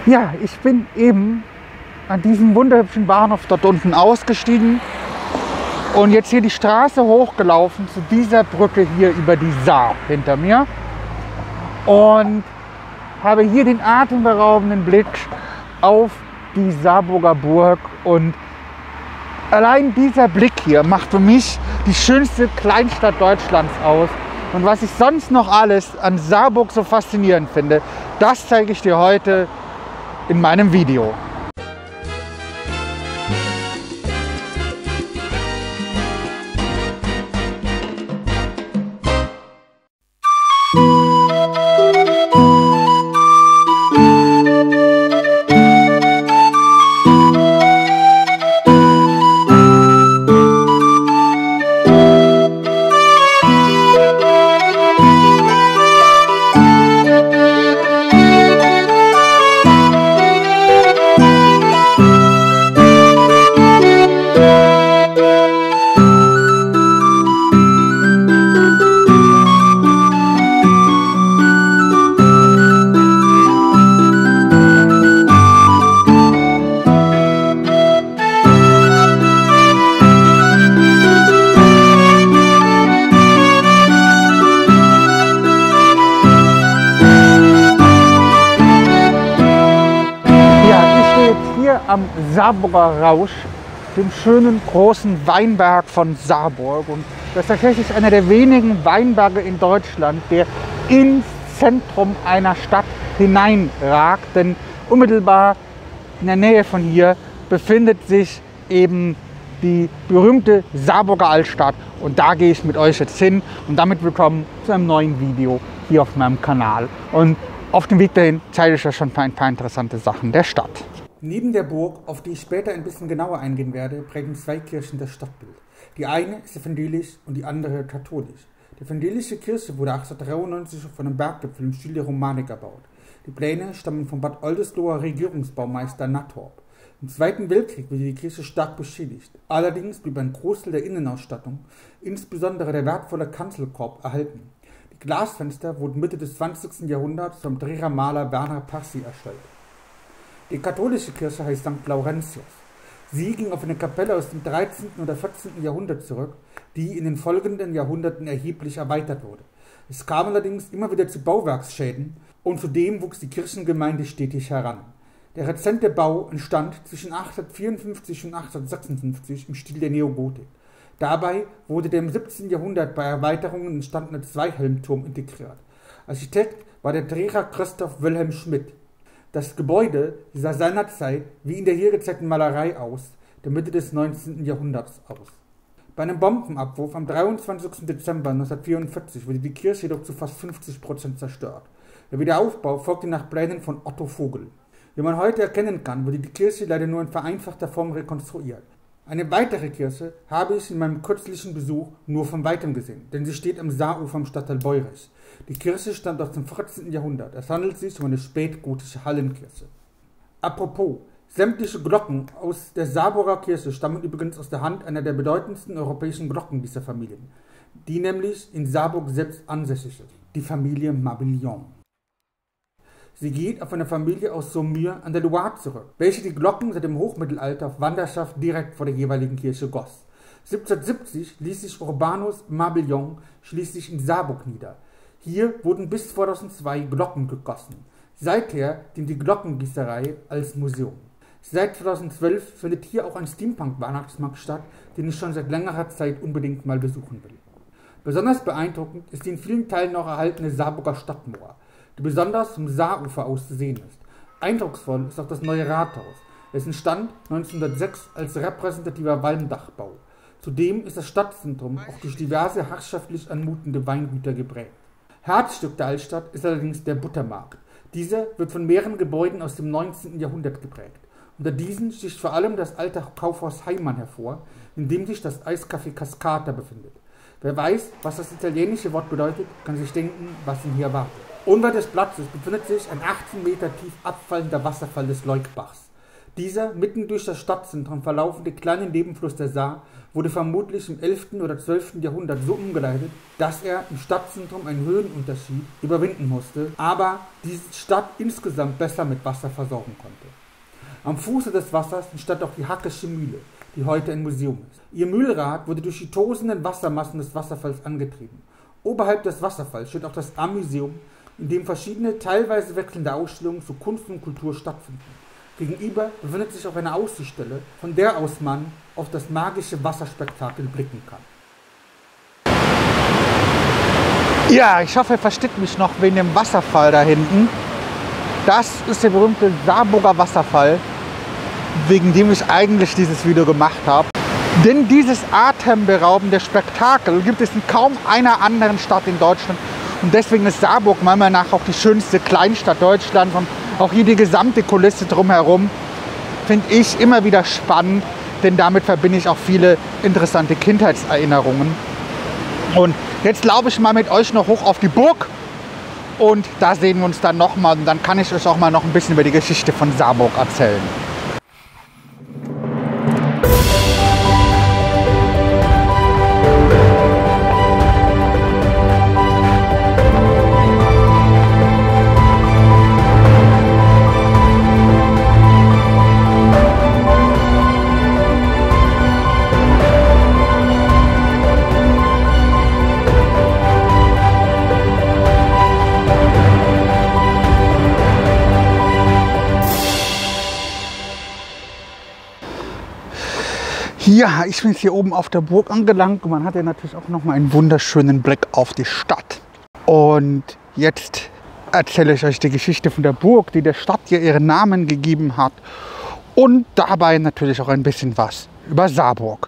Ja, ich bin eben an diesem wunderhübschen Bahnhof dort unten ausgestiegen und jetzt hier die Straße hochgelaufen zu dieser Brücke hier über die Saar hinter mir und habe hier den atemberaubenden Blick auf die Saarburger Burg, und allein dieser Blick hier macht für mich die schönste Kleinstadt Deutschlands aus. Und was ich sonst noch alles an Saarburg so faszinierend finde, das zeige ich dir heute in meinem Video. Am Saarburger Rausch, dem schönen großen Weinberg von Saarburg. Und das ist tatsächlich einer der wenigen Weinberge in Deutschland, der ins Zentrum einer Stadt hineinragt. Denn unmittelbar in der Nähe von hier befindet sich eben die berühmte Saarburger Altstadt. Und da gehe ich mit euch jetzt hin. Und damit willkommen zu einem neuen Video hier auf meinem Kanal. Und auf dem Weg dahin zeige ich euch schon ein paar interessante Sachen der Stadt. Neben der Burg, auf die ich später ein bisschen genauer eingehen werde, prägen zwei Kirchen das Stadtbild. Die eine ist evangelisch und die andere katholisch. Die evangelische Kirche wurde 1893 von einem Berggipfel im Stil der Romanik erbaut. Die Pläne stammen vom Bad Oldesloher Regierungsbaumeister Nattorp. Im Zweiten Weltkrieg wurde die Kirche stark beschädigt. Allerdings blieb ein Großteil der Innenausstattung, insbesondere der wertvolle Kanzelkorb, erhalten. Die Glasfenster wurden Mitte des 20. Jahrhunderts vom Trierer Maler Werner Parsi erstellt. Die katholische Kirche heißt St. Laurentius. Sie ging auf eine Kapelle aus dem 13. oder 14. Jahrhundert zurück, die in den folgenden Jahrhunderten erheblich erweitert wurde. Es kam allerdings immer wieder zu Bauwerksschäden und zudem wuchs die Kirchengemeinde stetig heran. Der rezente Bau entstand zwischen 1854 und 1856 im Stil der Neogotik. Dabei wurde der im 17. Jahrhundert bei Erweiterungen entstandene Zweihelmturm integriert. Architekt war der Trierer Christoph Wilhelm Schmidt. Das Gebäude sah seinerzeit wie in der hier gezeigten Malerei aus, der Mitte des 19. Jahrhunderts aus. Bei einem Bombenabwurf am 23. Dezember 1944 wurde die Kirche jedoch zu fast 50% zerstört. Der Wiederaufbau folgte nach Plänen von Otto Vogel. Wie man heute erkennen kann, wurde die Kirche leider nur in vereinfachter Form rekonstruiert. Eine weitere Kirche habe ich in meinem kürzlichen Besuch nur von weitem gesehen, denn sie steht am Saarufer im Stadtteil Beurich. Die Kirche stammt aus dem 14. Jahrhundert. Es handelt sich um eine spätgotische Hallenkirche. Apropos, sämtliche Glocken aus der Saarburger Kirche stammen übrigens aus der Hand einer der bedeutendsten europäischen Glocken dieser Familien, die nämlich in Saarburg selbst ansässig ist, die Familie Mabillon. Sie geht auf eine Familie aus Saumur an der Loire zurück, welche die Glocken seit dem Hochmittelalter auf Wanderschaft direkt vor der jeweiligen Kirche goss. 1770 ließ sich Urbanus Mabillon schließlich in Saarburg nieder. Hier wurden bis 2002 Glocken gegossen. Seither dient die Glockengießerei als Museum. Seit 2012 findet hier auch ein Steampunk-Weihnachtsmarkt statt, den ich schon seit längerer Zeit unbedingt mal besuchen will. Besonders beeindruckend ist die in vielen Teilen noch erhaltene Saarburger Stadtmauer, die besonders vom Saarufer aus zu sehen ist. Eindrucksvoll ist auch das neue Rathaus. Es entstand 1906 als repräsentativer Walmdachbau. Zudem ist das Stadtzentrum auch durch diverse herrschaftlich anmutende Weingüter geprägt. Herzstück der Altstadt ist allerdings der Buttermarkt. Dieser wird von mehreren Gebäuden aus dem 19. Jahrhundert geprägt. Unter diesen sticht vor allem das alte Kaufhaus Heimann hervor, in dem sich das Eiscafé Cascata befindet. Wer weiß, was das italienische Wort bedeutet, kann sich denken, was ihn hier erwartet. Unweit des Platzes befindet sich ein 18 Meter tief abfallender Wasserfall des Leukbachs. Dieser mitten durch das Stadtzentrum verlaufende kleine Nebenfluss der Saar wurde vermutlich im 11. oder 12. Jahrhundert so umgeleitet, dass er im Stadtzentrum einen Höhenunterschied überwinden musste, aber die Stadt insgesamt besser mit Wasser versorgen konnte. Am Fuße des Wassers entstand auch die Hackesche Mühle, die heute ein Museum ist. Ihr Mühlrad wurde durch die tosenden Wassermassen des Wasserfalls angetrieben. Oberhalb des Wasserfalls steht auch das Am-Museum, in dem verschiedene, teilweise wechselnde Ausstellungen zu Kunst und Kultur stattfinden. Gegenüber befindet sich auch eine Außenstelle, von der aus man auf das magische Wasserspektakel blicken kann. Ja, ich hoffe, ihr versteht mich noch wegen dem Wasserfall da hinten. Das ist der berühmte Saarburger Wasserfall, wegen dem ich eigentlich dieses Video gemacht habe. Denn dieses atemberaubende Spektakel gibt es in kaum einer anderen Stadt in Deutschland. Und deswegen ist Saarburg meiner Meinung nach auch die schönste Kleinstadt Deutschlands. Und auch hier die gesamte Kulisse drumherum finde ich immer wieder spannend, denn damit verbinde ich auch viele interessante Kindheitserinnerungen. Und jetzt laufe ich mal mit euch noch hoch auf die Burg und da sehen wir uns dann nochmal und dann kann ich euch auch mal noch ein bisschen über die Geschichte von Saarburg erzählen. Ja, ich bin jetzt hier oben auf der Burg angelangt und man hat ja natürlich auch noch mal einen wunderschönen Blick auf die Stadt. Und jetzt erzähle ich euch die Geschichte von der Burg, die der Stadt hier ihren Namen gegeben hat. Und dabei natürlich auch ein bisschen was über Saarburg.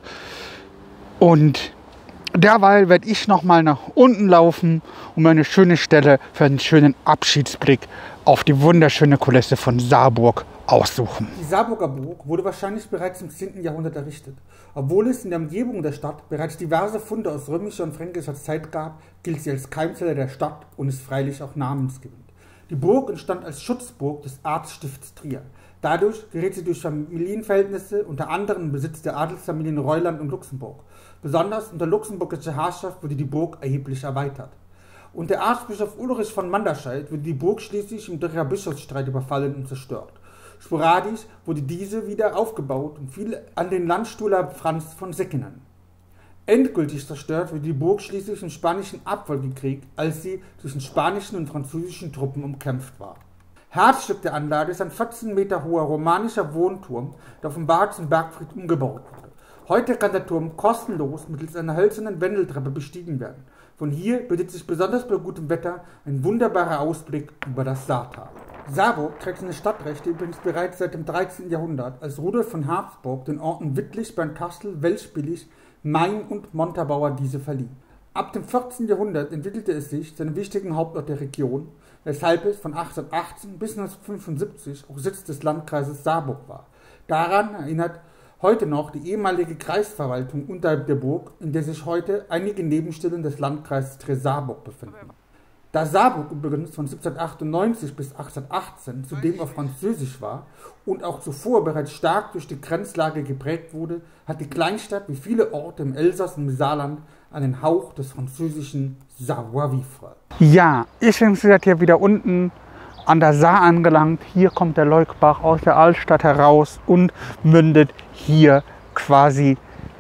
Und derweil werde ich noch mal nach unten laufen, um eine schöne Stelle für einen schönen Abschiedsblick auf die wunderschöne Kulisse von Saarburg aussuchen. Die Saarburger Burg wurde wahrscheinlich bereits im 10. Jahrhundert errichtet. Obwohl es in der Umgebung der Stadt bereits diverse Funde aus römischer und fränkischer Zeit gab, gilt sie als Keimzelle der Stadt und ist freilich auch namensgebend. Die Burg entstand als Schutzburg des Erzstifts Trier. Dadurch gerät sie durch Familienverhältnisse unter anderem in Besitz der Adelsfamilien Reuland und Luxemburg. Besonders unter luxemburgischer Herrschaft wurde die Burg erheblich erweitert. Unter Erzbischof Ulrich von Manderscheid wurde die Burg schließlich im Bischofsstreit überfallen und zerstört. Sporadisch wurde diese wieder aufgebaut und fiel an den Landstuhler Franz von Seckingen. Endgültig zerstört wurde die Burg schließlich im Spanischen Erbfolgekrieg, als sie zwischen spanischen und französischen Truppen umkämpft war. Herzstück der Anlage ist ein 14 Meter hoher romanischer Wohnturm, der auf dem Bartschen Bergfried umgebaut wurde. Heute kann der Turm kostenlos mittels einer hölzernen Wendeltreppe bestiegen werden. Von hier bietet sich besonders bei gutem Wetter ein wunderbarer Ausblick über das Saartal. Saarburg trägt seine Stadtrechte übrigens bereits seit dem 13. Jahrhundert, als Rudolf von Habsburg den Orten Wittlich, Bernkastel, Welschbillig, Main und Montabaur diese verlieh. Ab dem 14. Jahrhundert entwickelte es sich zu einem wichtigen Hauptort der Region, weshalb es von 1818 bis 1975 auch Sitz des Landkreises Saarburg war. Daran erinnert heute noch die ehemalige Kreisverwaltung unterhalb der Burg, in der sich heute einige Nebenstellen des Landkreises Trier-Saarburg befinden. Da Saarburg übrigens von 1798 bis 1818 zudem auf Französisch war und auch zuvor bereits stark durch die Grenzlage geprägt wurde, hat die Kleinstadt wie viele Orte im Elsass und im Saarland einen Hauch des französischen Savoir-vivre. Ja, ich bin jetzt hier wieder unten an der Saar angelangt. Hier kommt der Leukbach aus der Altstadt heraus und mündet hier quasi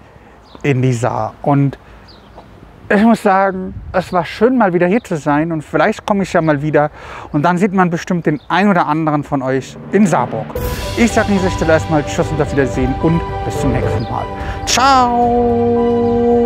in die Saar. Und ich muss sagen, es war schön, mal wieder hier zu sein und vielleicht komme ich ja mal wieder und dann sieht man bestimmt den ein oder anderen von euch in Saarburg. Ich sage an dieser Stelle erstmal Tschüss und auf Wiedersehen und bis zum nächsten Mal. Ciao!